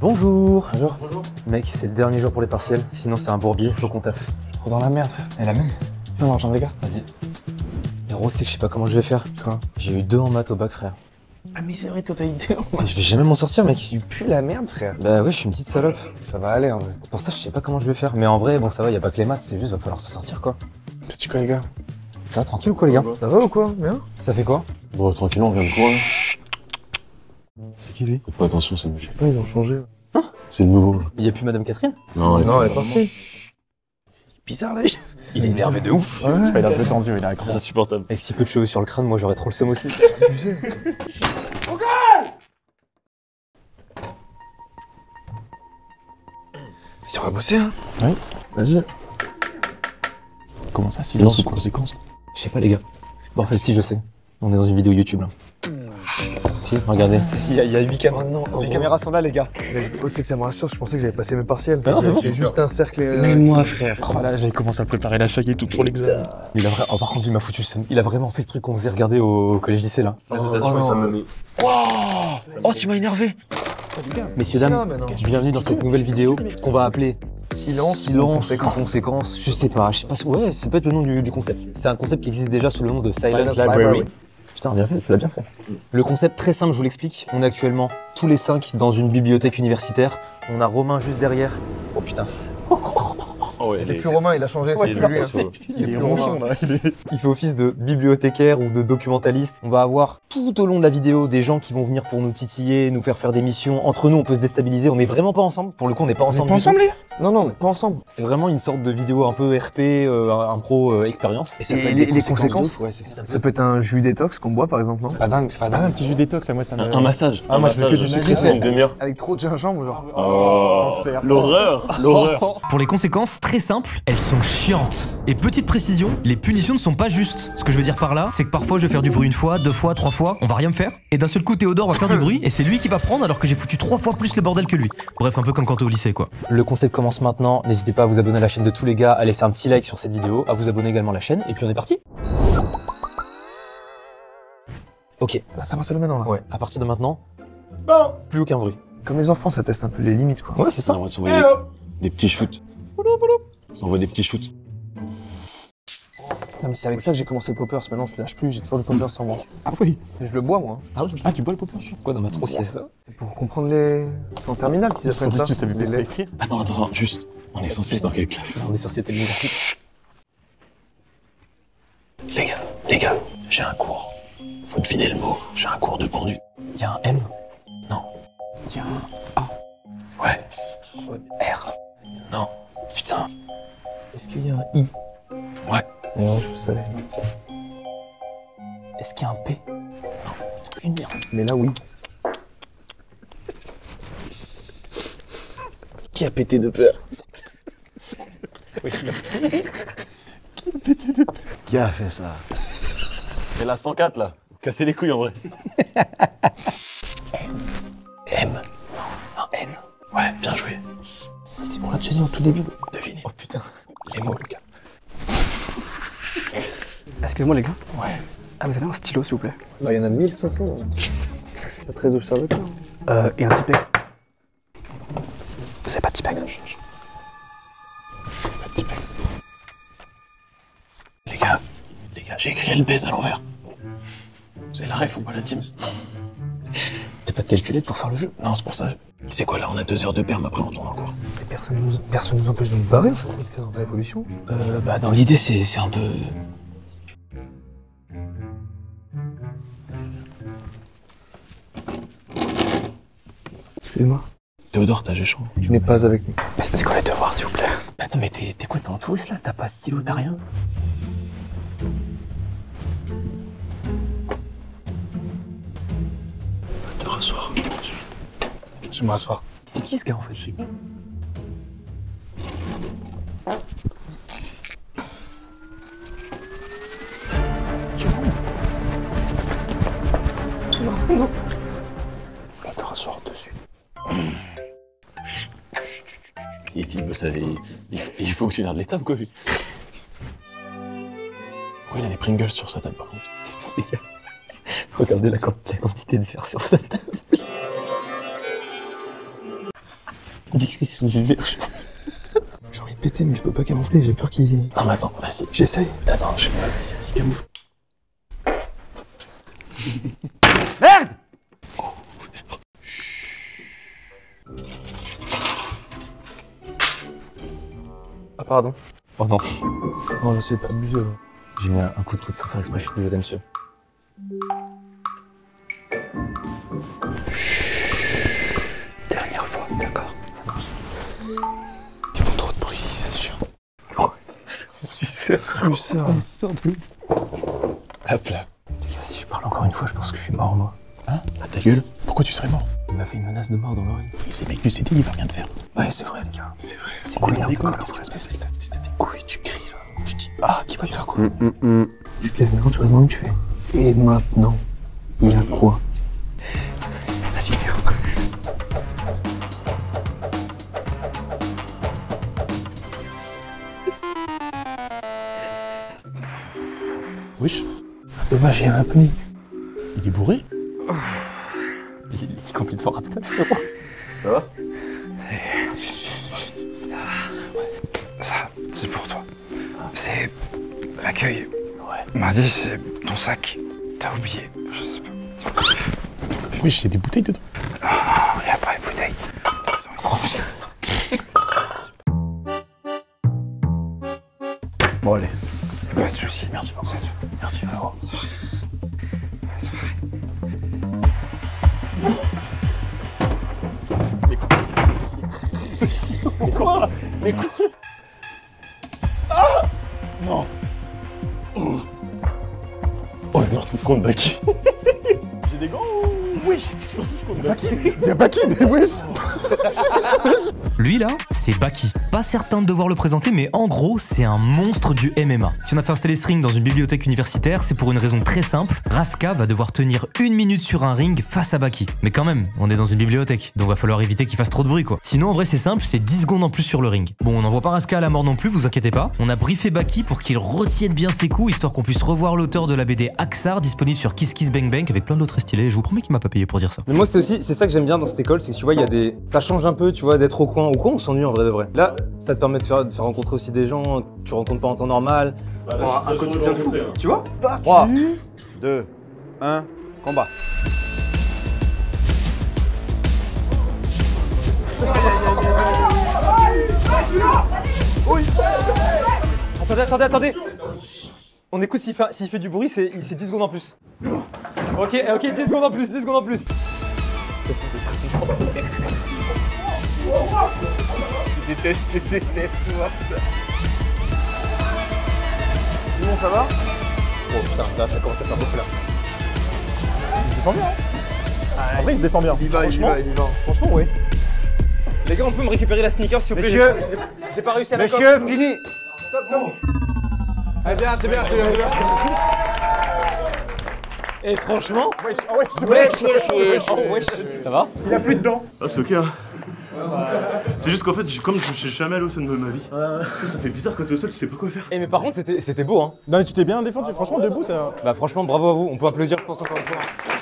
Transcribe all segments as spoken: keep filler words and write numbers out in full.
Bonjour. Bonjour. Bonjour. Mec, c'est le dernier jour pour les partiels, sinon c'est un bourbier, faut qu'on taffe. Trop dans la merde. Et la même. Viens dans la chambre les gars. Vas-y. Héros, tu sais que je sais pas comment je vais faire. Quoi? J'ai eu deux en maths au bac, frère. Ah mais c'est vrai, toi t'as eu deux. Je vais jamais m'en sortir, mec. Tu pues la merde, frère. Bah ouais, je suis une petite salope. Ça va aller en vrai. Pour ça, je sais pas comment je vais faire. Mais en vrai, bon, ça va, y a pas que les maths, c'est juste, va falloir s'en sortir, quoi. Petit quoi les gars? Ça va, tranquille ou quoi, les gars? Ça va ou quoi? Bien? Ça fait quoi? Bon, tranquille, on vient de quoi là? C'est qui lui? Faites pas attention, c'est le Je sais pas, ils ont changé. C'est le nouveau. Il y a plus Madame Catherine? Non, Non, elle est partie. Bizarre là. Il est énervé de ouf. Ouais, Il a un peu tendu, il a un cran. insupportable. Avec si peu de cheveux sur le crâne, moi j'aurais trop le seum aussi. abusé. Si on va bosser hein? Oui. Vas-y. Comment ça, silence ou conséquence? Je sais pas, les gars. Bon, en fait, si, je sais. On est dans une vidéo YouTube là. Si, regardez. Il y a, il y a huit caméras. Oh non, oh Les bon. caméras sont là, les gars. Oh, c'est que ça me rassure, je pensais que j'avais passé mes partiels. Ah non, c'est bon. J'ai juste un cercle. euh, Même moi, frère. Oh là, j'avais commencé à préparer la feuille et tout pour l'examen. Il a vra- oh, par contre, il m'a foutu le seum. Il a vraiment fait le truc qu'on faisait regarder au collège lycée là. Oh, oh, non. Oh, tu m'as énervé. Messieurs, dames, bienvenue dans cette nouvelle vidéo qu'on va appeler Silence, Silence, conséquence. conséquence. Je sais pas, je sais pas. Ouais, c'est peut-être le nom du, du concept. C'est un concept qui existe déjà sous le nom de Silent, Silent Library. Library. Putain, bien fait, tu l'as bien fait. Le concept très simple, je vous l'explique. On est actuellement tous les cinq dans une bibliothèque universitaire. On a Romain juste derrière. Oh putain. Oh ouais, C'est plus Romain, il a changé, c'est il plus lui. est hein. perso. C'est Il est plus en Romain. fond, là. Il est... Il fait office de bibliothécaire ou de documentaliste. On va avoir tout au long de la vidéo des gens qui vont venir pour nous titiller, nous faire faire des missions. Entre nous, on peut se déstabiliser. On n'est vraiment pas ensemble. Pour le coup, on n'est pas On est ensemble. pas du tout. ensemble les gars? Non, non, on est pas ensemble. C'est vraiment une sorte de vidéo un peu R P, euh, impro, euh, expérience. Et les, les conséquences? Ouais, c'est ça. Ça peut être un jus détox qu'on boit par exemple, non? C'est pas dingue, c'est pas dingue. un petit jus détox, moi ça me... Un, un massage. Ah, un moi, je veux massage que du secret sucre. de une demi-heure. Avec trop de gingembre, genre. Oh, Enfer. l'horreur, l'horreur. Pour les conséquences, très simples, elles sont chiantes. Et petite précision, les punitions ne sont pas justes. Ce que je veux dire par là, c'est que parfois je vais faire du bruit une fois, deux fois, trois fois, on va rien me faire. Et d'un seul coup, Théodore va faire du bruit et c'est lui qui va prendre alors que j'ai foutu trois fois plus le bordel que lui. Bref, un peu comme quand t'es au lycée, quoi. Le concept commence maintenant. N'hésitez pas à vous abonner à la chaîne de tous les gars, à laisser un petit like sur cette vidéo, à vous abonner également à la chaîne. Et puis on est parti. Ok. Là, ça passe le maintenant là. Ouais. À partir de maintenant, plus aucun bruit. Comme les enfants, ça teste un peu les limites quoi. Ouais, c'est ça. On va s'envoyer des, des petits shoots. On s'envoie des petits shoots. Non, mais c'est avec ça que j'ai commencé le poppers. Maintenant, je le lâche plus, j'ai toujours le poppers sans moi. Ah oui. Je le bois moi. Ah, oui. Ah, tu bois le poppers? Quoi dans ma trousse, il y a ça? C'est pour comprendre les. C'est en terminale qu'ils apprennent ça. Tu savais Les peut-être pas lettres. écrire. Attends, attends, attends, juste. On est censé être dans quelle classe? On est sur cette graphique. Les gars, les gars, j'ai un cours. Faut deviner le mot. J'ai un cours de pendu. Il y a un M. Non. Il y a un Ouais. R. Non. Putain. Est-ce qu'il y a un I? Ouais. Non, je savais. Est-ce qu'il y a un P? Non. Une merde. Mais là, oui. Qui a pété de peur? Qui a fait ça? C'est la cent quatre là. Casser les couilles en vrai. M. Non. Un N. Ouais, bien joué. On l'a déjà dit au tout début. Devinez. Oh putain. Les mots, les gars. Excuse-moi les gars. Ouais. Ah, vous avez un stylo s'il vous plaît? Bah, il y en a mille cinq cents. Pas très observateur. Euh, et un Tipex. Vous avez pas de Tipex? Pas de Tipex. Les gars, les gars, j'ai écrit L B à l'envers. Vous avez la ref ou pas la team? T'as pas de calculette pour faire le jeu? Non, c'est pour ça. C'est quoi là? On a deux heures de perm, après on tourne en cours. Et personne nous, personne nous empêche de nous barrer, on s'en fout de faire notre révolution. Euh, bah dans l'idée c'est c'est un peu... Excuse-moi. Théodore, t'as géchant. Tu n'es pas avec nous. Mais c'est quoi les devoirs s'il vous plaît? Attends mais t'es t'es quoi, t'es en touriste là? T'as pas de stylo, t'as rien? Te rasseoir. Je vais m'asseoir. C'est qui ce gars en fait? Je sais pas. Va te rasseoir dessus. Il, il, ça, il, il, il faut que tu gardes les tables, quoi, lui. Pourquoi il a des Pringles sur sa table, par contre? Les gars, regardez la, quant- la quantité de fer sur sa table. Des cris sur du verre. J'ai envie de péter, mais je peux pas camoufler, j'ai peur qu'il... Non mais attends, vas-y. J'essaye. Attends, je... Vas-y, vas-y, camoufle. Merde! Ah pardon. Oh non. Non, là, c'est pas abusé, là. J'ai mis un, un coup de coude sans faire exprès, je suis désolé monsieur. Dernière fois, d'accord. Ils font trop de bruit, c'est sûr. C'est Suceur de ouf. Hop là. Les gars, si je parle encore une fois, je pense que je suis mort moi. Hein? Ah ta gueule. Pourquoi tu serais mort? Il m'a fait une menace de mort dans l'oreille. Mais ces mecs du C D, il va rien te faire. Ouais, c'est vrai les gars. C'est vrai. C'est quoi les quoi? colle Qu'est-ce qui se passe? Si t'as des couilles, tu cries là. Tu dis, ah, qui va te faire quoi? Tu te lèves maintenant, tu réponds, tu fais. Et maintenant, il y a quoi? Vas-y Théo. Wesh, Dommage, j'ai un apnée. il est bourré? Il est complètement rapide, frérot. Ça va? Ça, c'est pour toi. C'est l'accueil. Ouais. M'a dit c'est ton sac. T'as oublié. Je sais pas. Wesh, il y a des bouteilles dedans. Oh, y a pas de bouteille. Bon allez. Pas de soucis. Merci pour ça. Merci frérot. Mais quoi? Mais quoi? Ah! Non! Oh, oh je me retrouve contre Baki. J'ai des gants. Wesh! Je me retrouve contre Baki. Y'a Baki, mais wesh! Lui là, c'est Baki. Pas certain de devoir le présenter, mais en gros, c'est un monstre du M M A. Si on a fait installer ce ring dans une bibliothèque universitaire, c'est pour une raison très simple. Raska va devoir tenir une minute sur un ring face à Baki. Mais quand même, on est dans une bibliothèque, donc va falloir éviter qu'il fasse trop de bruit quoi. Sinon en vrai c'est simple, c'est dix secondes en plus sur le ring. Bon, on n'envoie pas Raska à la mort non plus, vous inquiétez pas. On a briefé Baki pour qu'il retienne bien ses coups, histoire qu'on puisse revoir l'auteur de la B D Axar, disponible sur Kiss Kiss Bang Bang, avec plein d'autres stylés. Je vous promets qu'il m'a pas payé pour dire ça. Mais moi c'est aussi, c'est ça que j'aime bien dans cette école, c'est que tu vois, il y a des... Ça change un peu, tu vois, d'être au coin. Au coin, on s'ennuie en vrai de vrai. Là, ça te permet de faire, de faire rencontrer aussi des gens, tu rencontres pas en temps normal. Bah, un, un quotidien de fou, tu vois? trois, deux, un, combat. Attendez, attendez, attendez. On écoute s'il fait, s'il fait du bruit, c'est dix secondes en plus. Ok, ok, dix secondes en plus, dix secondes en plus. Je déteste, je déteste voir ça. Sinon, ça va? Oh putain, là ça commence à faire beaucoup là. Il se défend bien, hein. En vrai, il se défend bien. Il va, il va, il va. Franchement, ouais. Les gars, on peut me récupérer la sneaker s'il vous plaît? Monsieur, j'ai pas réussi à la Monsieur, fini. Stop, non. Ah bien, c'est bien, c'est bien, c'est bien. Et franchement, Wesh, ah wesh, wesh, wesh, wesh, oh, wesh. Ça va? il a plus de dents. Ah c'est ok hein. C'est juste qu'en fait, j'ai- comme je suis jamais allé au sol de ma vie, ça fait bizarre quand t'es au sol, tu sais pas quoi faire. Eh mais par contre, c'était c'était beau hein. Non, mais tu t'es bien défendu, franchement, debout, ça. Bah franchement, bravo à vous. On peut applaudir, je pense, encore une fois.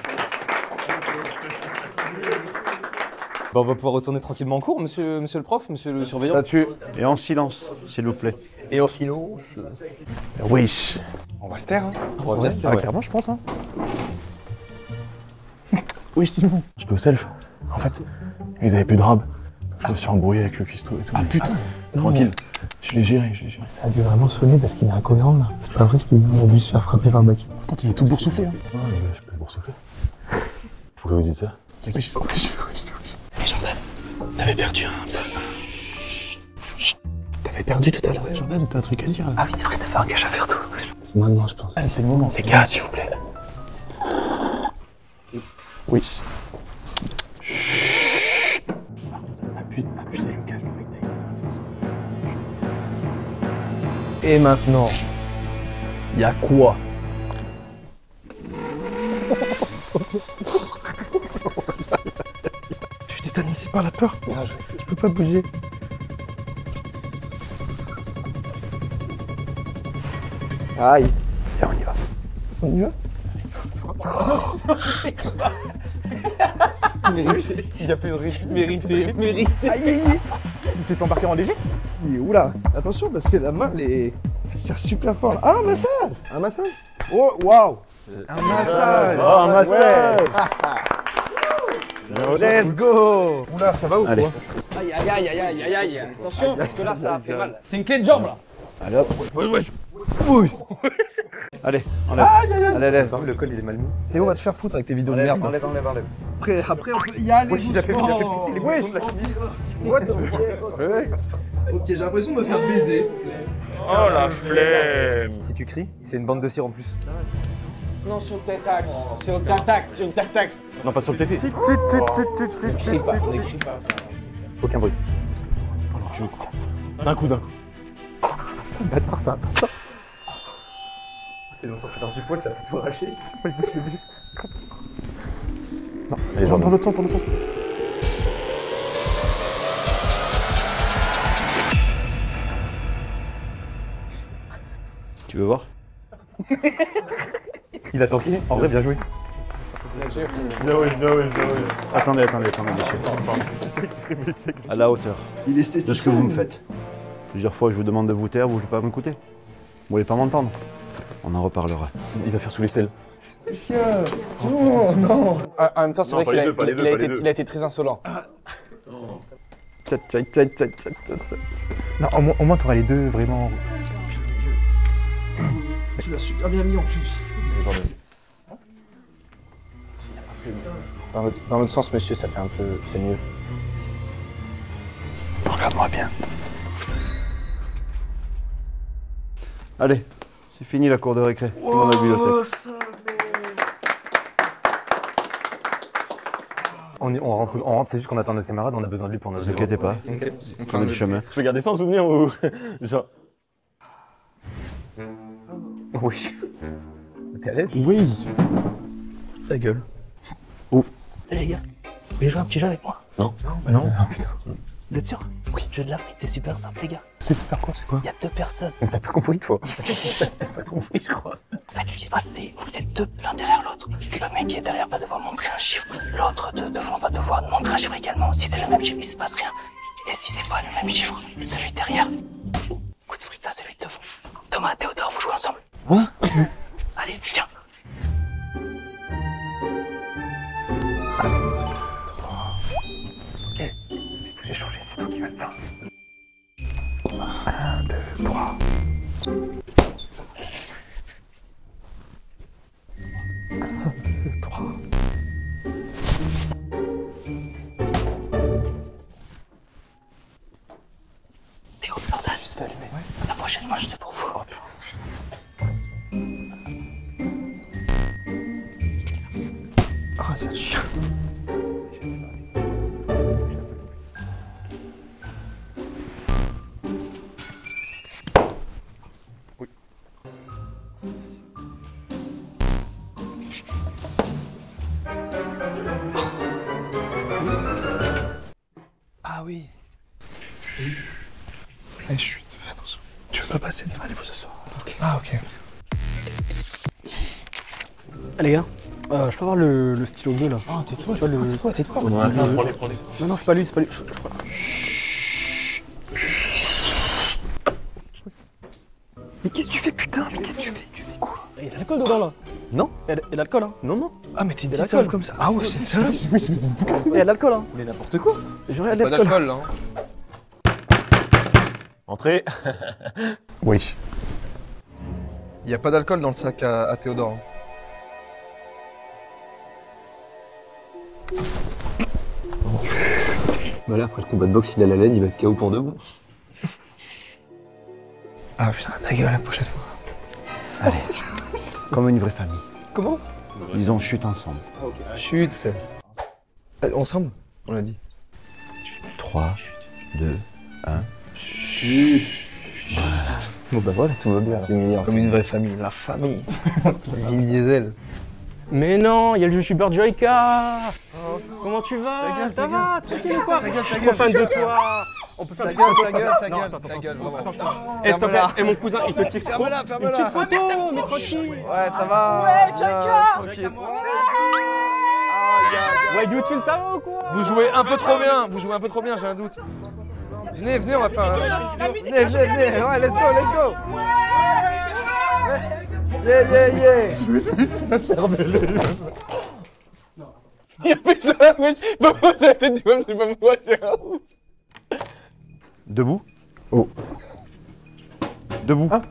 Bah on va pouvoir retourner tranquillement en cours, monsieur, monsieur le prof, monsieur le surveillant. Ça tue. Et en silence, s'il vous plaît. Et en silence. Wesh. On va se taire, hein. On va bien se taire, Ah, ouais. clairement, je pense, hein. Wesh, Simon. J'étais au self. En fait, ils avaient plus de rab. Je me suis embrouillé avec le cuistot et tout. Ah putain. Tranquille. Je l'ai géré, je l'ai géré. Ça a dû vraiment sonner parce qu'il est incohérent là. C'est pas vrai ce qu'il dit. On a dû se faire frapper par Baki. Par contre, il est tout boursouflé, hein. Ouais, mais je peux boursoufler. Pourquoi vous dites ça? Wesh, wesh, wesh. Mais Jordan, t'avais perdu un peu. T'avais perdu tout à l'heure. Jordan, t'as un truc à dire, là. Ah oui, c'est vrai, t'avais un cache à faire tout. C'est maintenant, je pense. Ah, c'est le moment. Les gars, s'il vous plaît. Wesh. Abuse, abusez le cache, le mec Tyson à la face. Et maintenant, y a quoi? Je suis tétanisé par la peur. Je peux pas bouger. Aïe. Viens, on y va. On y va? Mérité. Il a fait une réussite méritée. Mérité. Aïe, aïe, aïe. Il s'est fait embarquer en léger. Oui, oula, attention parce que la main, elle est... elle serre super fort. Ah, un massage. Un massage. Oh, waouh. Un massage. Oh, un massage. Let's go. Oula, ça va ou Allez. quoi? Aïe, aïe, aïe, aïe, aïe, aïe, aïe. Attention, parce que là, ça a fait mal. C'est une clé de jambe, là. Allez hop. Oui. Allez, enlève. Aïe, aïe, aïe. Allez, allez. Le col il est mal mis. Théo va te faire foutre avec tes vidéos de merde. Enlève, enlève, enlève. Après, après, on peut y aller. Wesh, il a fait, il a fait péter les Wesh. boutons de la chemise. What the fuck. Ok, j'ai l'impression de me faire baiser. Oh la flemme. Si tu cries, c'est une bande de cire en plus. Non, sur le tatax. Sur le tatax, sur le tatax. Non, pas sur le T T. Ne crie pas, ne crie pas. Aucun bruit. D'un coup, d'un coup. C'est un bâtard, ça. C'est dans le sens inverse du poil, ça va tout arracher. Non, dans, dans l'autre sens, dans l'autre sens. Tu veux voir? Il a tenté. En vrai, bien joué. Bien oui, bien oui, bien oui. Attendez, attendez, attendez, monsieur. À la hauteur Il est esthétique. de ce que vous me faites. Plusieurs fois, je vous demande de vous taire, vous voulez pas m'écouter? Vous voulez pas m'entendre? On en reparlera. Il va faire sous les selles. Qu'est-ce qu'il y a? Non, non. Ah, en même temps, c'est Non, vrai pas qu'il les a, deux, pas les il deux, a pas été, les deux. il a été très insolent. Tcha, tcha, tcha, tcha, tcha, tcha, tcha. Non, au moins, au moins t'auras les deux vraiment. Tu l'as super bien mis en plus. Dans l'autre, dans l'autre sens, monsieur, ça fait un peu... c'est mieux. Regarde-moi bien. Allez, c'est fini la cour de récré. Tout le monde à la bibliothèque. On, est- on rentre, on rentre c'est juste qu'on attend notre camarade, on a besoin de lui pour Ne notre vous inquiétez pas, prenez le chemin. Je vais garder ça en souvenir ou. Genre. Oui. T'es à l'aise? Oui. Ta gueule. Les gars, vous voulez jouer un petit jeu avec moi? Non. Non. Ah, putain. Vous êtes sûr? Oui. Jeu de la frite, c'est super simple, les gars. C'est pour faire quoi? C'est quoi? Il y a deux personnes. T'as pas compris de fois. T'as pas compris, je crois. En fait, ce qui se passe, c'est vous êtes deux l'un derrière l'autre. Le mec qui est derrière va devoir montrer un chiffre. L'autre de devant va devoir montrer un chiffre également. Si c'est le même chiffre, il se passe rien. Et si c'est pas le même chiffre, celui de derrière. Coup de frite, ça, celui de devant. Thomas, Théodore, vous jouez ensemble. Hein? Allez, viens. Ok. Je vous ai changé, c'est toi qui vas le faire. Un, deux, trois. Un, deux, trois. Théo, Jordan, juste fait allumer. La prochaine manche, c'est pour vous. Oh putain. Ah, c'est un chien. Ah oui. Allez, chut, fais attention. Tu veux pas passer de rendez-vous ce soir? Ok. Ah ok. Ah, les gars, euh, je peux avoir le, le stylo bleu là? Ah, tais-toi, Tu vois, le- tais-toi, tais-toi. Ouais, prends-les, prends-les. Non, non, c'est pas lui, c'est pas lui. Je- je crois. Mais qu'est-ce que tu fais, putain? Mais qu'est-ce que tu fais? Tu fais quoi? Il y a de l'alcool dedans là. Non. Il y a de- il y a de l'alcool, hein. Non, non. Ah, mais t'es une C'est petite l'alcool. salope comme ça. Ah ouais, c'est ça. Oui, je me suis dit comme ça. Il y a de l'alcool, hein. Mais n'importe quoi. Je regarde Pas l'alcool. d'alcool, hein. Entrez. Oui. Il y a pas d'alcool dans le sac à, à Théodore. hein. Bah là, après le combat de boxe, il a la laine, il va être K O pour deux. Bon. Ah putain, ta gueule la prochaine fois. Allez, comme une vraie famille. Comment? Disons chute ensemble. Chut, c'est... Euh, Ensemble, on l'a dit. trois, deux, un. Bon bah voilà, tout va bien. C'est mignon. Comme une vraie famille, la famille. Vin Diesel. Mais non, il y a le youtubeur Joyka. Comment tu vas? Ça va? Tranquille ou quoi? Je suis trop fan de toi. On peut faire une petite photo, ça va? ta Non, gueule, attends, ta attends, gueule, attends, vraiment. attends, attends. Eh, s'il te plaît, et mon cousin, il te kiffe trop. Ferme-la, Une ferme-la. petite photo, mais tranquille. Ouais, ça va. Ouais, bien, Joyka. tranquille. Joyka, moi. Ah, gars, gars. Ouais, Youtube, ça va ou quoi? Vous jouez un peu trop bien, vous jouez un peu trop bien, j'ai un doute. Venez, venez, on va faire un... Venez, venez, venez, ouais, let's go, let's go. Yeah, yeah, yeah. C'est pas cervelé. Il a fait ça la Switch, pas moi, c'est la tête du même, c'est pas moi, c'est un ouf. Debout. Oh. Debout. Ah.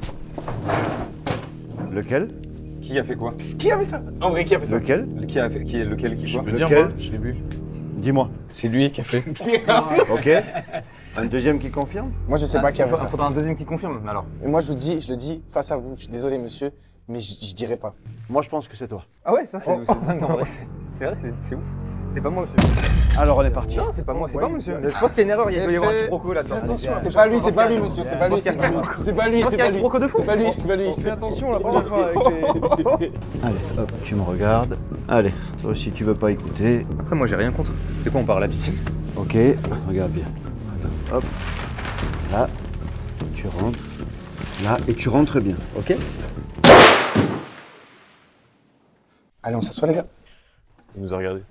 Lequel? Qui a fait quoi? Qui a fait ça? En vrai, qui a fait ça? Lequel? Qui a fait qui est lequel qui quoi? Lequel? Je l'ai vu. Dis-moi. C'est lui qui a fait. Ok. Un deuxième qui confirme? Moi, je sais pas qui a fait ça. Il faudra un deuxième qui confirme, alors. Et moi, je vous dis, je le dis face à vous. Je suis désolé, monsieur, mais je, je dirai pas. Moi, je pense que c'est toi. Ah ouais, ça c'est Oh. dingue en vrai. C'est vrai, c'est c'est ouf. C'est pas moi, monsieur. Alors, on est parti. Non, c'est pas moi, c'est Ouais. pas monsieur. Je pense qu'il y a une erreur, il doit y avoir un quiproquo là-dedans. Attention, c'est pas lui, c'est pas lui, monsieur, c'est pas lui, c'est pas lui. C'est pas lui, Je pense c'est qu'il y a pas un lui. quiproquo de fou. C'est pas lui, c'est pas lui. Fais attention la prochaine fois avec les... Allez, hop, tu me regardes. Allez, toi aussi, tu veux pas écouter. Après, moi j'ai rien contre. C'est quoi, on part à la piscine? Ok, regarde bien. Hop. Là, tu rentres. Là, et tu rentres bien, ok? Allez, on s'assoit, les gars. Il nous a regardé.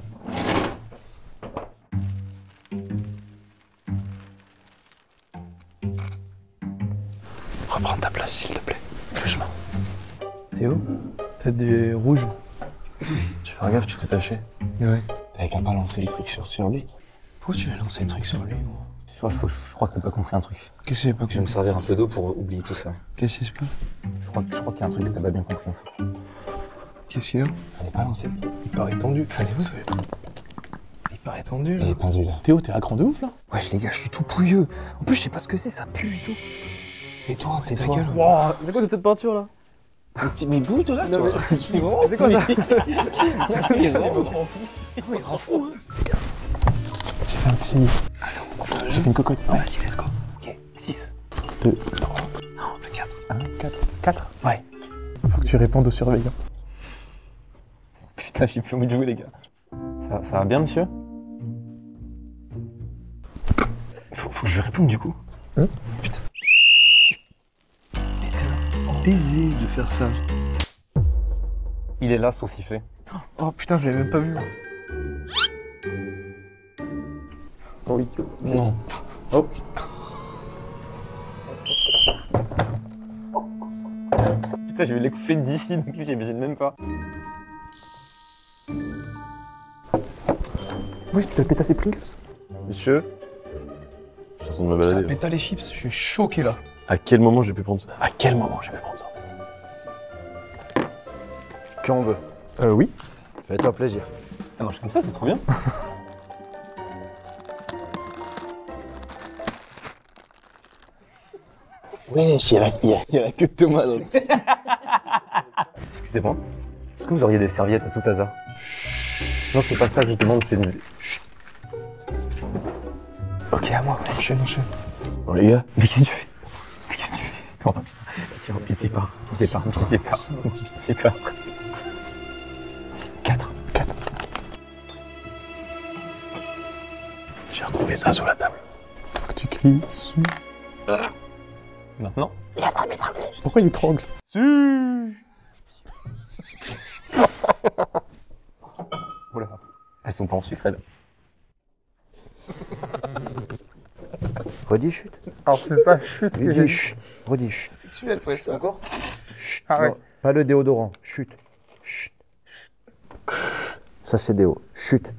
Reprends ta place, s'il te plaît. Doucement. Théo, t'as des rouges. Tu fais gaffe, tu t'es taché. Ouais. T'avais qu'à pas lancer les trucs sur, sur lui. Pourquoi tu as lancé le truc sur lui, gros? Je crois, je crois que t'as pas compris un truc. Qu'est-ce que j'ai pas Je vais me compris? servir un peu d'eau pour oublier tout ça. Qu'est-ce qui se passe? Je crois, je crois qu'il y a un truc que t'as pas bien compris en fait. Qu'est-ce qu'il y a? Fallait pas lancer le truc. Il paraît tendu. Fallait, ouais, fallait pas. Il paraît tendu, là. Il est tendu là. Théo, t'es à grand de ouf, là? Wesh les gars, je suis tout pouilleux. En plus, je sais pas ce que c'est, ça pue et tout. Et toi, et ta toi gueule. Wow, c'est quoi toute cette peinture là? Mais bouge de là, toi. C'est quoi ça? Il rend fou, hein. J'ai fait un petit... J'ai fait une cocotte. Vas-y, let's go. Ok, six. deux, trois, Non, le quatre. un, quatre. quatre? Ouais. Faut que tu répondes aux surveillants. Putain, j'ai plus envie de jouer les gars. Ça, ça va bien monsieur? Faut, faut que je lui réponde du coup. Hein? Putain. Baiser de faire ça. Il est là, son sifflet. Oh putain, je l'avais même pas vu. Oh oui. Non. Hop. Putain, j'ai eu l'écouter d'ici, donc lui j'imagine même pas. Oui, tu as pété ses Pringles. Monsieur, je suis en train de me Ça balader. péta les chips, je suis choqué là. À quel moment j'ai pu prendre ça? À quel moment j'ai pu prendre ça? Quand on veut. Euh, oui. Fais-toi plaisir. Ça marche comme ça, c'est trop bien. Wesh, il y a la, il y a, il y a la queue de Thomas dans le... Excusez-moi. Est-ce que vous auriez des serviettes à tout hasard? Non, c'est pas ça que je demande, c'est une... Chut. Ok, à moi, vas-y. Enchaîne, enchaîne. Bon les gars, Mais qu'est-ce que tu fais? Mais qu'est-ce que tu fais? Non, putain. Pitié, pitié pas. Pitié pas. Pitié pas. Pitié pas. quatre. quatre. J'ai retrouvé ça sous la table. Faut que tu cries dessus. Maintenant? Pourquoi il étrangle? Oula. Elles sont pas en sucre, elles. Redis chut. Alors c'est pas chute que Redis chut. Redis chut. sexuel presque. Encore? Chut. Ah ouais. Non, pas le déodorant. Chut. Chut. Ça c'est déo. Chut.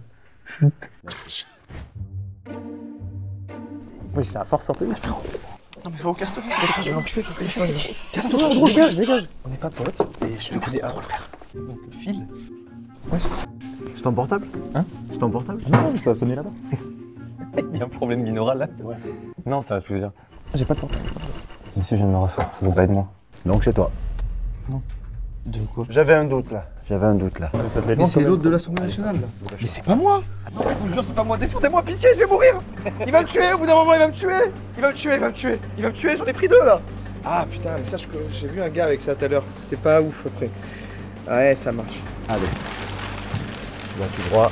Oui, c'est à force sortir. Non mais frérot, casse-toi, casse-toi, casse-toi, casse-toi, gros, dégage, dégage. On n'est pas potes, et je te dis trop le frère. Donc le fil. C'est ton portable? Hein? C'est ton portable? Non, ça a sonné là-bas. Il y a un problème binaural là, c'est vrai. Non, enfin, je veux dire. J'ai pas de portable. Monsieur, je viens de me rasseoir, ça peut pas être moi. Donc c'est toi. De quoi? J'avais un doute là. J'avais un doute là. Mais c'est l'autre de l'Assemblée nationale là. Mais c'est pas moi. Je vous jure, c'est pas moi, défendez-moi, pitié, je vais mourir. Il va me tuer, au bout d'un moment, il va me tuer. Il va me tuer, il va me tuer. Il va me tuer, j'en ai pris deux là. Ah putain, mais ça, je- j'ai vu un gars avec ça tout à l'heure. C'était pas ouf après. Ah ouais, ça marche. Allez. Là tout droit.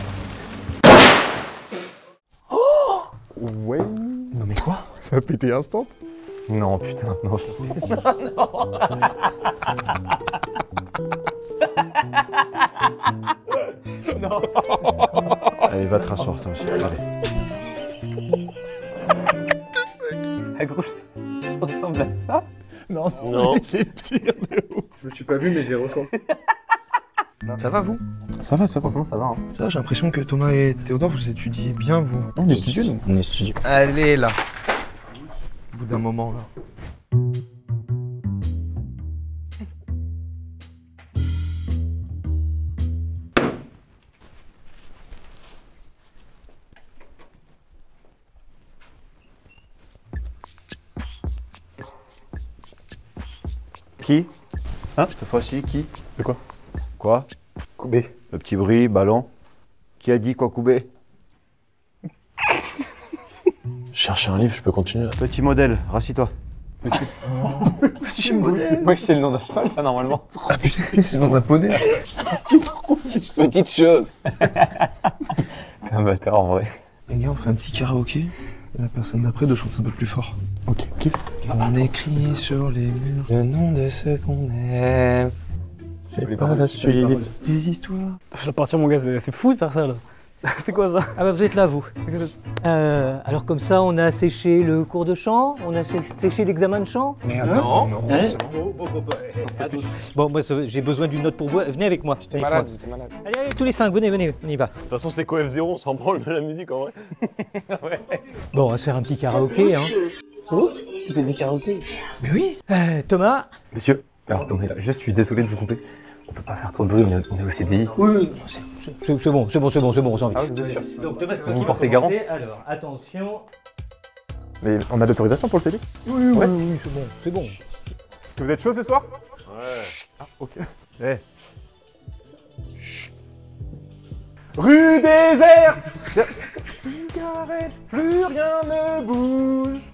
Ouais. Non, mais quoi? Ça a pété instant. Non, putain, non, ça. Non. Allez, va te rasseoir toi aussi. Allez. Ah gros, ça ressemble à ça. Non, Non. c'est pire de ouf. Je me suis pas vu, mais j'ai ressenti. Ça va, vous? Ça va, ça va. Franchement, ça va. Hein. Ça, j'ai l'impression que Thomas et Théodore, vous étudiez bien, vous. On est studio, nous. On est studio. Allez, là. Au bout d'un moment, là. Qui? Hein? Cette fois-ci, qui? De quoi? Quoi? Koubé. Le petit bruit, ballon. Qui a dit quoi, Koubé? Chercher un livre, je peux continuer. Petit modèle, rassis-toi. Petit modèle. Moi, c'est le nom d'un cheval, ça, normalement. Ah putain, c'est dans un poney. C'est trop petite chose. T'es un bâtard, en vrai. Les gars, on fait un petit karaoké. Et la personne d'après doit chanter un peu plus fort. Ok, ok. On écrit sur les murs Le nom de ce qu'on aime. J'ai pas la suite. des histoires. Je vais partir mon gars, c'est c'est fou de faire ça là. C'est quoi ça? Ah bah vous êtes là vous. Euh, alors comme ça on a séché le cours de chant, on a sé- séché l'examen de chant. Merde, Hein non, non. Hein bon, bon, bon, bah, bon, moi ça- j'ai besoin d'une note pour vous. Venez avec moi. J'étais Avec malade, moi. j'étais malade. Allez, allez, tous les cinq, venez, venez, on y va. De toute façon, c'est quoi F zéro? On s'en branle de la musique en vrai. Bon, on va se faire un petit karaoké. Hein. C'est ouf? Je t'ai dit karaoké. Mais oui. Euh, Thomas. Monsieur, alors attendez là, juste je suis désolé de vous couper. On peut pas faire trop de bruit, on est, on est au C D I. Oui, c'est c'est- c'est bon, c'est bon, c'est bon, c'est bon, on s'en va. Ah, vous êtes sûr? Donc Thomas, c'est Vous qui va portez garant? commencer. Alors, attention. Mais on a l'autorisation pour le C D? Oui, oui, Ouais. oui, c'est bon, c'est bon. Est-ce que vous êtes chaud ce soir? Ouais. Ah, ok. Eh. Rue déserte! Cigarette, plus rien ne bouge.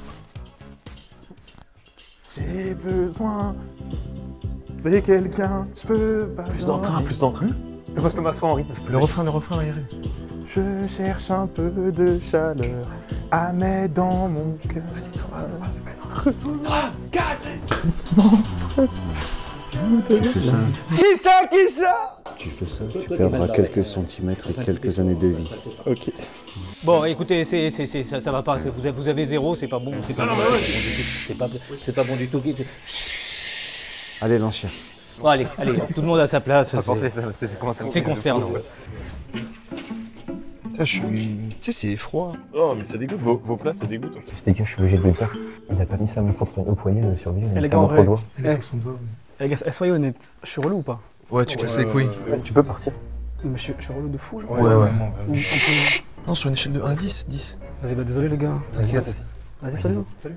J'ai besoin de quelqu'un, je peux pas. Plus d'entrain, plus d'entrain. Parce que m'assois en rythme, s'il te Le plaît. refrain, le refrain, arrive. Je cherche un peu de chaleur à mettre dans mon cœur. Qui ça? Qui ça? Tu fais ça, tu perdras quelques centimètres et quelques années de vie. Ok. Bon, écoutez, c'est, c'est, c'est, ça, ça va pas. c'est- Vous avez, vous avez zéro, c'est pas bon, c'est pas bon. C'est pas, c'est pas bon du tout. Allez, l'ancien. Bon, allez, allez, tout le monde à sa place. Apportez C'est, ça, c'était comment ça c'est concernant. Putain, je suis. Tu sais, c'est froid. Oh, mais ça dégoûte, vos, vos plats, ça dégoûte. En fait. Les gars, je suis obligé de le dire. Il a pas mis sa montre au poignet de survie, il a les mis gars, sa en montre vrai. au doigt. Eh, Son doigt, ouais. les gars, eh, soyez honnêtes, je suis relou ou pas? Ouais, tu casses les couilles. Tu peux partir. Mais je, suis- je suis relou de fou, genre. Ouais, ouais, ouais. Ou- on peut- Non, sur une échelle de un à dix, dix. Vas-y, bah désolé les gars. Vas-y, vas-y. Vas-y, salut. Salut.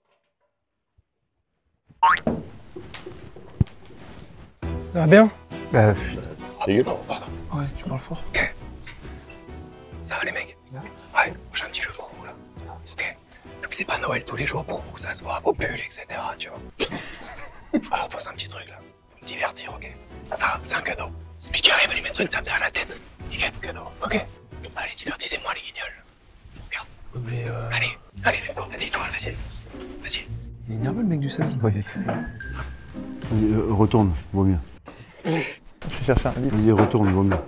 Ça va bien? Bah, chut. Dégueu. Ouais, tu parles fort. Ça va les mecs? Ouais, j'ai un petit jeu pour vous là. Ok. Donc c'est pas Noël tous les jours pour vous, ça se voit vos pulls, et cetera. Tu vois. Je vous propose un petit truc là. Pour me divertir, ok? Ça, c'est un cadeau. Celui qui arrive à lui mettre une tape derrière la tête, il gagne le cadeau, ok? Allez, divertissez-moi les guignols. Regarde. Mais euh. Allez, allez, let's go. Vas-y, toi, vas-y. Vas-y. Il est nerveux le mec du seize. Ouais, Vas-y, euh, retourne, vaut mieux. Je cherche un livre. Vas-y, retourne, vaut mieux.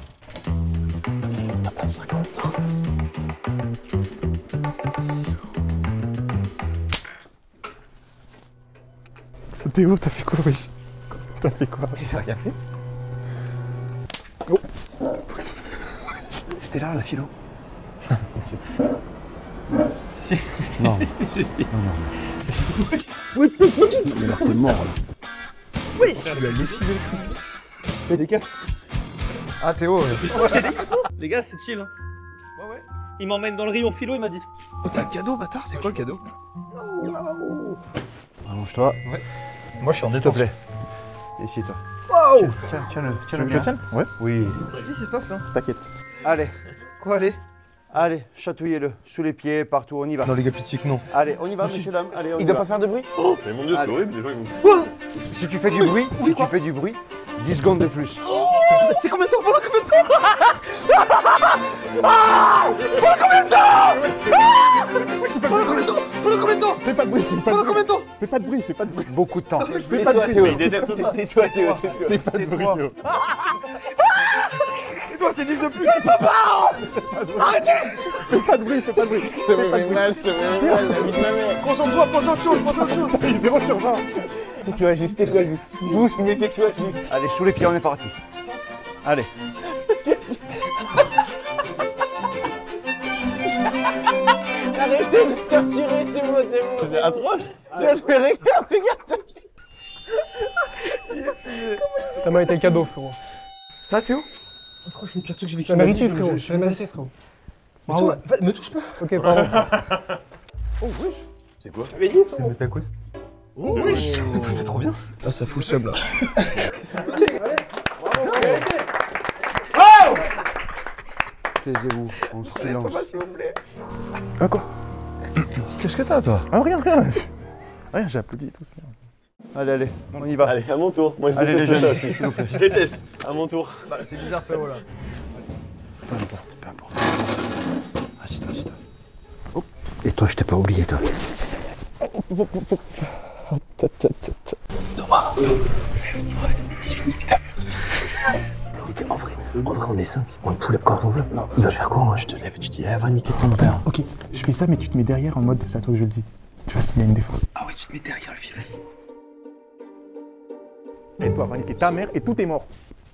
t'as pas cinquante. Théo, t'as fait quoi, wesh? T'as fait quoi? J'ai rien fait. Oh. C'était là, la philo. Non. Juste dit. Non, non. Ouais, Mais alors t'es mort là. oui. Tu l'as défilé. Mais les gars. Ah, Théo. Les gars, c'est chill. Hein. Ouais, ouais. Il m'emmène dans le rayon philo, il m'a dit. Oh, t'as le cadeau, bâtard? C'est quoi le cadeau? Allonge-toi. Ouais. Moi, je suis en S'il te détention. plaît. Ici, toi. Wow! Tiens, tiens-le, Tu tiens-le veux que je bien. tienne? Ouais. Oui. Qu'est-ce qui se passe là? T'inquiète. Allez, Quoi, allez? allez, chatouillez-le. Sous les pieds, partout, on y va. Non, les gars, pitié que non. Allez, on y va, messieurs, dames. Allez, on y Il doit va. pas faire de bruit? Oh, mais mon dieu, c'est Allez. horrible, les gens ils vont. Si tu fais du bruit, si tu fais du bruit, dix secondes de plus. C'est combien de temps? Pendant combien de temps? Ah! Pendant combien de temps? Ah! Pendant combien de temps? Pendant combien de temps? Fais pas de bruit, fais pas de Pendant bruit. combien de temps? Fais pas de bruit, fais pas de bruit. Beaucoup de temps. Fais pas de bruit. Il déteste ça. Tais-toi, Théo, tais-toi. Fais pas de bruit, Théo. Tais-toi, c'est dix de plus. Papa! Arrêtez! Fais pas de bruit, fais pas de bruit. Ça me fait mal, ça me fait mal, la vie de ma mère. Concentre-toi, pense à autre chose, pense à autre chose. T'as eu zéro sur vingt. Tais-toi juste, tais-toi juste. Bouge, mais tais-toi juste. Allez, sous les pieds, on est parti. Allez. Arrêtez de me torturer, c'est bon, c'est bon. C'est atroce. Regarde, regarde, regarde. Ça m'a été le cadeau, frérot. Ça, Théo? Je crois que c'est le pire truc que j'ai vécu. C'est magnifique, frérot. Je suis menacé, frérot. Bravo. Me touche pas. Ok, pardon. Oh, wesh. C'est quoi? C'est le tacos. Oh, wesh. C'est trop bien. Ah, ça fout le sub là. Taisez-vous, en silence. S'il vous plaît. Ah quoi? Qu'est-ce que t'as, toi? Ah, rien, rien. Rien, j'ai applaudi et tout ça. Allez, allez, on y va. Allez, à mon tour. Moi, je Allez, déteste les ça jeunes, aussi. s'il vous plaît. Je déteste. À mon tour. Bah, c'est bizarre, frérot là. Peu importe, peu importe. Assieds-toi, assieds-toi. Oh. Et toi, je t'ai pas oublié, toi. Thomas. En vrai, en vrai, on est cinq. On pull up quand on veut. Il va faire quoi, moi? Je te lève et tu dis, eh, va niquer ton père. Ok, je fais ça, mais tu te mets derrière en mode, c'est à toi que je le dis. Tu vois s'il y a une défense. Ah ouais, tu te mets derrière lui, vas-y. Et toi, va niquer ta mère et tout est mort.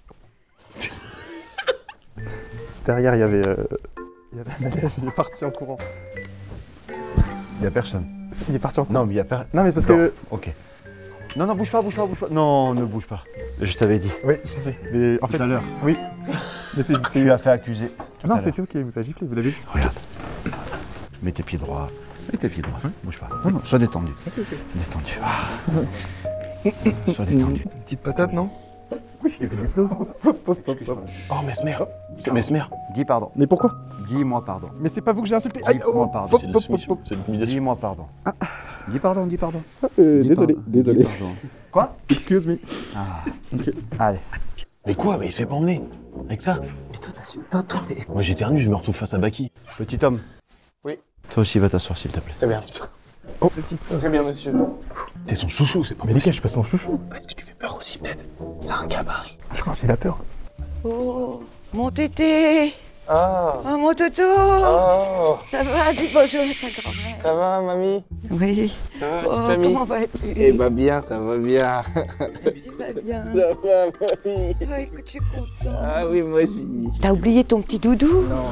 Derrière, il y avait. Euh... Il y avait un élève, il est parti en courant. Il y a personne. Il est parti en courant. Non, mais il y a personne. Non, mais c'est parce que. Ok. Non, non, bouge pas, bouge pas, bouge pas. Non, ne bouge pas. Je t'avais dit. Oui, je sais. Mais en fait. Tout à l'heure. Oui. Mais c'est. Tu lui as fait accuser. Non, c'était ok, vous avez giflé, vous l'avez vu. Regarde. Mets tes pieds droits. Mets tes pieds droits. Bouge pas. Non, non, sois détendu. Détendu. Ah. Sois détendu. Petite patate, non? Oui, il y avait des clauses. Oh, Mesmer. C'est Mesmer. Dis pardon. Mais pourquoi? Dis-moi pardon. Mais c'est pas vous que j'ai insulté. Aïe, Dis-moi oh, pardon. C'est de la soumission. C'est de l'humiliation. Dis-moi pardon. Dis pardon, dis pardon. Euh, Dis désolé, pardon. désolé. Dis pardon. Quoi? Excuse me. Ah. Allez. Mais quoi? Mais il se fait pas emmener. Avec ça? Mais toi, t'as su. Toi, toi, t'es. Moi, j'éternue, je me retrouve face à Baki. Petit homme. Oui. Toi aussi, va t'asseoir, s'il te plaît. Très bien. Oh, petite. Très bien, monsieur. T'es son chouchou, c'est pas Mais les gars, possible. je suis pas son chouchou. Est-ce que tu fais peur aussi, peut-être? Il a un gabarit. Je crois qu'il a peur. Oh, mon tété. Ah. Oh, mon toto. Oh. Ça va, dis bonjour à ta grand-mère. Ça va, mamie? Oui. Ça va, Oh, petite amie? comment vas-tu? Eh bah bien, ça va bien. Tu vas bien? Ça va, mamie? Oh, écoute, je suis content. Ah oui, moi aussi. T'as oublié ton petit doudou? Non.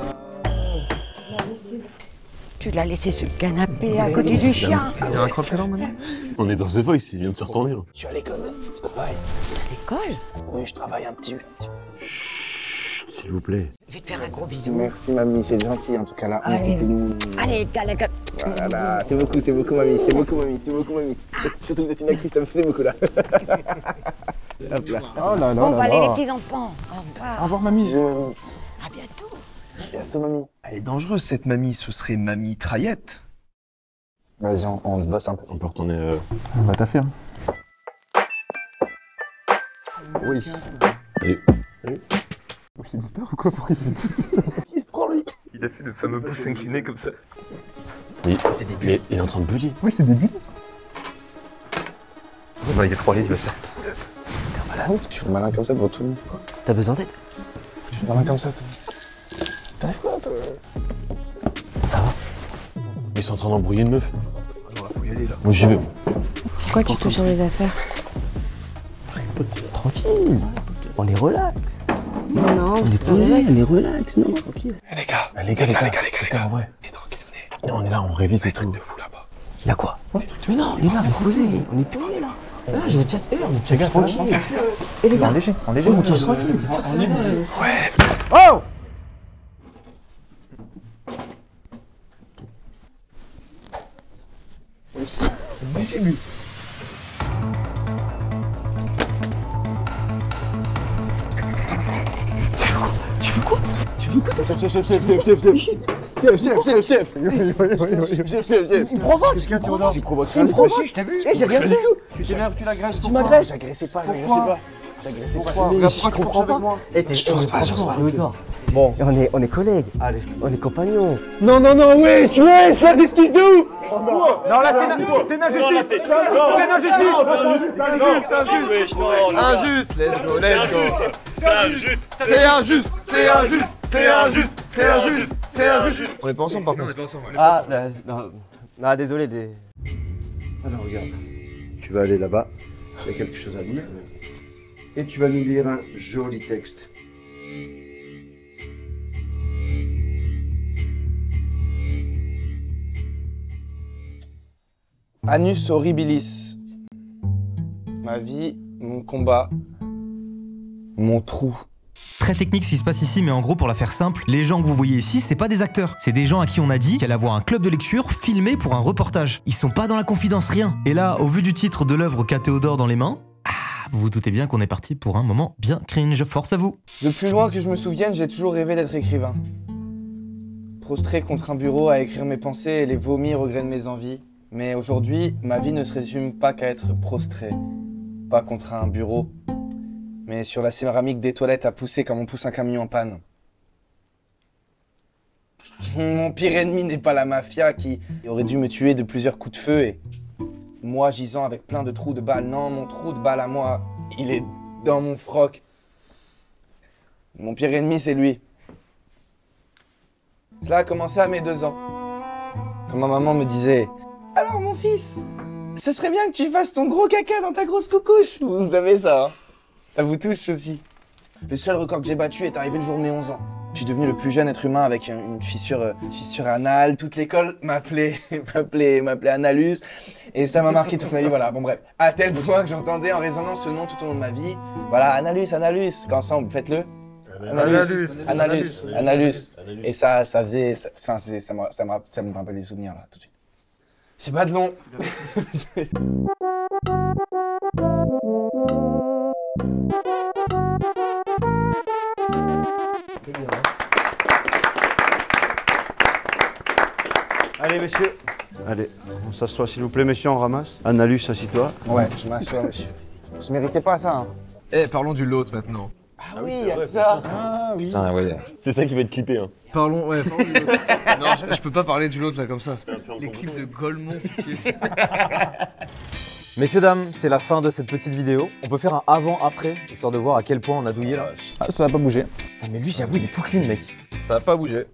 Tu l'as laissé sur le canapé à côté du chien. Il y a un crop talent, maman? On est dans The Voice, il vient de se retourner. Là. Je suis à l'école. Je travaille. À l'école? Oui, je travaille un petit peu. Chut, s'il vous plaît. Je vais te faire un gros bisou. Merci, mamie, c'est gentil en tout cas là. Allez. Mmh. Allez, t'as la gueule. Ah là là, c'est beaucoup, c'est beaucoup, mamie, c'est beaucoup, mamie, c'est beaucoup, mamie. Surtout que vous êtes une actrice, ça me faisait beaucoup là. Hop là. Oh là là. Bon, là bah, allez, là. les petits-enfants. Au revoir. Au revoir, mamie. Bisous, mamie. À bientôt. À bientôt, mamie. Elle est dangereuse cette mamie, ce serait mamie Traillette. Vas-y, on, on bosse un peu. On peut retourner. Euh... On va t'affaire. Oui. Salut. Salut. C'est une star ou quoi pour il Il se prend lui. Il a fait le fameux pouce incliné comme ça. Oui, mais il est en train de bully. Oui, c'est débile. Non, il y a trois listes, il va se faire. T'es malin, tu fais malin comme ça devant tout le monde. T'as besoin d'aide? Tu fais malin comme ça, toi. T'arrives quoi, toi? Ils sont en train d'embrouiller une meuf. Faut y aller là. Moi j'y vais. Pourquoi tu touches à mes affaires? Tranquille. On est relax. Non, non, On est posé, on est relax, non? Eh, les gars, eh, les gars, les gars, les gars, les gars, les gars, en vrai. Venez, on est là, on révise les trucs de fou là-bas. Y'a quoi? Mais non, on est là, on est posé. On est posé là. Ah, je l'ai déjà fait, on est déjà tranquille. Et les gars, en léger, en léger. on tient tranquille, c'est ça que ça dit. Ouais. Oh! C'est lui. Tu veux quoi? Tu veux quoi? Chef, chef, chef, chef, chef, chef, chef. Chef, chef, chef, chef. Chef, chef, chef. Il me provoque. Qu'est-ce qu'il y a, Théodore? Il provoque Il me rien. provoque. Si, je t'ai vu. Eh, j'ai rien fait. Tu t'énerves, tu l'agresses. Tu m'agresses. J'agressais pas, Pourquoi? j'agressais pas. J'agressais pas. Pourquoi? Mais Pourquoi tu couches avec moi? Eh, t'es Je force pas, je force pas. Théodore, Bon. On est, on est collègues. Allez. On est compagnons. Non, non, non, wesh, wesh, la justice de où? Oh non. Non, là, c'est une injustice. C'est une injustice. Injuste, let's go, let's go. C'est injuste. C'est injuste. C'est injuste. C'est injuste. C'est injuste. C'est injuste. On est pas ensemble par contre. Ah, non, non, désolé. Des... Alors regarde, tu vas aller là-bas, il y a quelque chose à lire, et tu vas nous lire un joli texte. Annus horribilis. Ma vie, mon combat, mon trou. Très technique ce qui se passe ici, mais en gros, pour la faire simple, les gens que vous voyez ici, c'est pas des acteurs. C'est des gens à qui on a dit qu'il allait avoir un club de lecture filmé pour un reportage. Ils sont pas dans la confidence, rien. Et là, au vu du titre de l'œuvre qu'a Théodore dans les mains, ah, vous vous doutez bien qu'on est parti pour un moment bien cringe. Force à vous. De plus loin que je me souvienne, j'ai toujours rêvé d'être écrivain. Prostré contre un bureau à écrire mes pensées et les vomir au gré de mes envies. Mais aujourd'hui, ma vie ne se résume pas qu'à être prostré. Pas contre un bureau, mais sur la céramique des toilettes à pousser comme on pousse un camion en panne. Mon pire ennemi n'est pas la mafia qui aurait dû me tuer de plusieurs coups de feu et moi gisant avec plein de trous de balles. Non, mon trou de balle à moi, il est dans mon froc. Mon pire ennemi, c'est lui. Cela a commencé à mes deux ans. Quand ma maman me disait « Alors mon fils, ce serait bien que tu fasses ton gros caca dans ta grosse coucouche !» Vous savez ça, hein? Ça vous touche aussi. Le seul record que j'ai battu est arrivé le jour de mes onze ans. Je suis devenu le plus jeune être humain avec une fissure, une fissure anale. Toute l'école m'appelait, m'appelait, m'appelait Analus. Et ça m'a marqué toute ma vie, voilà. Bon bref, à tel point que j'entendais en résonance ce nom tout au long de ma vie. Voilà, Analus, Analus. Qu'ensemble, faites-le. Analus, Analus, Analus. Et ça, ça faisait, enfin, ça, ça, me, ça, me, ça me rappelle des souvenirs là, tout de suite. C'est pas de long. Allez, messieurs. Allez, on s'assoit s'il vous plaît, messieurs, on ramasse. Analus, assis-toi. Ouais, je m'assois, monsieur. Je méritais pas ça, hein. Eh, parlons du lot maintenant. Ah oui, y'a de ça. Ah oui. Putain, ouais. C'est ça qui va être clippé, hein. Parlons, ouais, parlons du lot. Non, je, je peux pas parler du lot là comme ça. Les clips de Golemont, pitié. Messieurs, dames, c'est la fin de cette petite vidéo. On peut faire un avant-après, histoire de voir à quel point on a douillé là. Ah, ça va pas bouger. Ah, mais lui, j'avoue, il est tout clean, mec. Ça va pas bouger.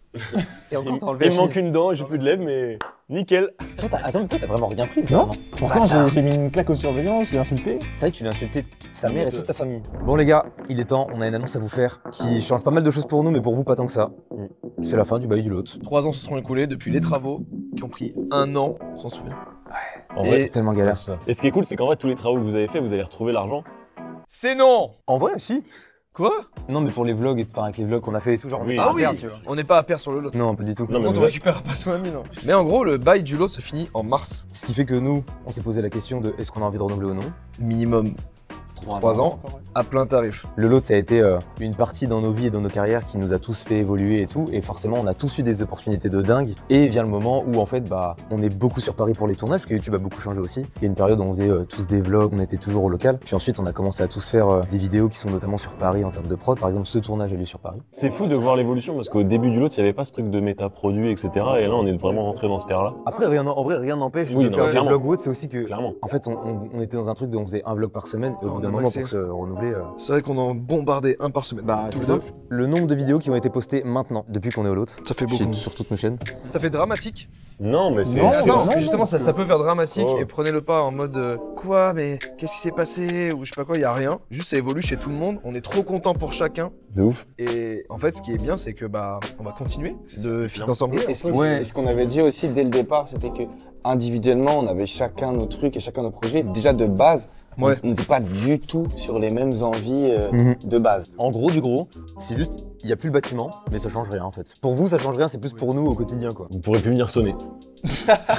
Et encore, il me manque une dent, j'ai plus de lèvres, mais nickel. Toi, attends, toi, t'as vraiment rien pris. Non. Pourtant, j'ai mis une claque au surveillant, j'ai insulté. C'est vrai que tu l'as insulté, sa mère et toute sa famille. Bon, les gars, il est temps, on a une annonce à vous faire qui change pas mal de choses pour nous, mais pour vous, pas tant que ça. C'est la fin du bail du lot. Trois ans se seront écoulés depuis les travaux qui ont pris un an, on s'en souvient. Ouais. En vrai, c'était tellement galère. Ça. Et ce qui est cool, c'est qu'en vrai, tous les travaux que vous avez fait, vous allez retrouver l'argent. C'est non. En vrai, si. Quoi? Non, mais pour les vlogs, enfin avec les vlogs qu'on a fait et tout, genre. Oui. Ah oui, perdre, on n'est pas à perdre sur le lot. Non, pas du tout. Non, mais on ne récupère pas son ami, non. Mais en gros, le bail du lot se finit en mars. Ce qui fait que nous, on s'est posé la question de est-ce qu'on a envie de renouveler ou non. Minimum trois ans, à plein tarif. Le lot, ça a été euh, une partie dans nos vies et dans nos carrières qui nous a tous fait évoluer et tout. Et forcément, on a tous eu des opportunités de dingue. Et vient le moment où, en fait, bah, on est beaucoup sur Paris pour les tournages, parce que YouTube a beaucoup changé aussi. Il y a une période où on faisait euh, tous des vlogs, on était toujours au local. Puis ensuite, on a commencé à tous faire euh, des vidéos qui sont notamment sur Paris en termes de prod. Par exemple, ce tournage a lieu sur Paris. C'est fou de voir l'évolution, parce qu'au début du lot, il n'y avait pas ce truc de méta-produit, et cetera. Et là, on est vraiment rentré dans cette ère-là. Après, rien, en vrai, rien n'empêche oui, de non, faire clairement. des vlogs ou autre. C'est aussi que, clairement. En fait, on, on, on était dans un truc où on faisait un vlog par semaine. Et au bout d'un moment, pour se renouveler. Euh... C'est vrai qu'on en bombardait un par semaine. Bah, c'est simple. Le nombre de vidéos qui ont été postées maintenant, depuis qu'on est au lot. Ça fait beaucoup. Sur toutes nos chaînes. Ça fait dramatique. Non, mais c'est. Non, non, non, non, justement, ça, ça peut faire dramatique oh. et prenez-le pas en mode euh, quoi, mais qu'est-ce qui s'est passé ou je sais pas quoi, il y a rien. Juste ça évolue chez tout le monde. On est trop content pour chacun. De ouf. Et en fait, ce qui est bien, c'est que bah, on va continuer de fit ensemble. Et ce ouais. qu'on avait dit aussi dès le départ, c'était que individuellement, on avait chacun nos trucs et chacun nos projets. Déjà de base. Ouais. On n'était pas du tout sur les mêmes envies euh, mm-hmm. de base. En gros, du gros, c'est juste, il n'y a plus le bâtiment, mais ça change rien en fait. Pour vous, ça change rien, c'est plus pour nous au quotidien quoi. Vous pourrez plus venir sonner. Ouais,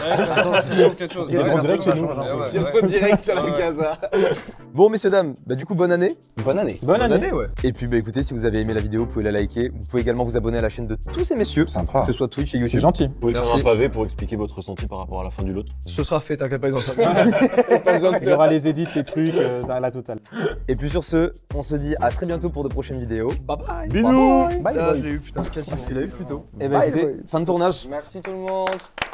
ça change quelque chose. Il y a trop direct chez nous. J'ai trop direct sur la casa. Bon, messieurs, dames, bah du coup, bonne année. Bonne année. Bonne année. Bonne année, ouais. Et puis, bah écoutez, si vous avez aimé la vidéo, vous pouvez la liker. Vous pouvez également vous abonner à la chaîne de tous ces messieurs. Sympa. Que ce soit Twitch et YouTube. C'est gentil. Vous pouvez Merci. faire un pavé pour expliquer votre ressenti par rapport à la fin du lot. Ce sera fait, t'inquiète pas, ils ont ça. Il y aura les edits, les trucs, euh, dans la totale. Et puis sur ce, on se dit à très bientôt pour de prochaines vidéos. Bye bye. Bisous. bisous. Ah, je l'ai eu, putain, quasiment. Tu l'as eu plus tôt. Eh ben écoutez, fin de tournage. Merci tout le monde.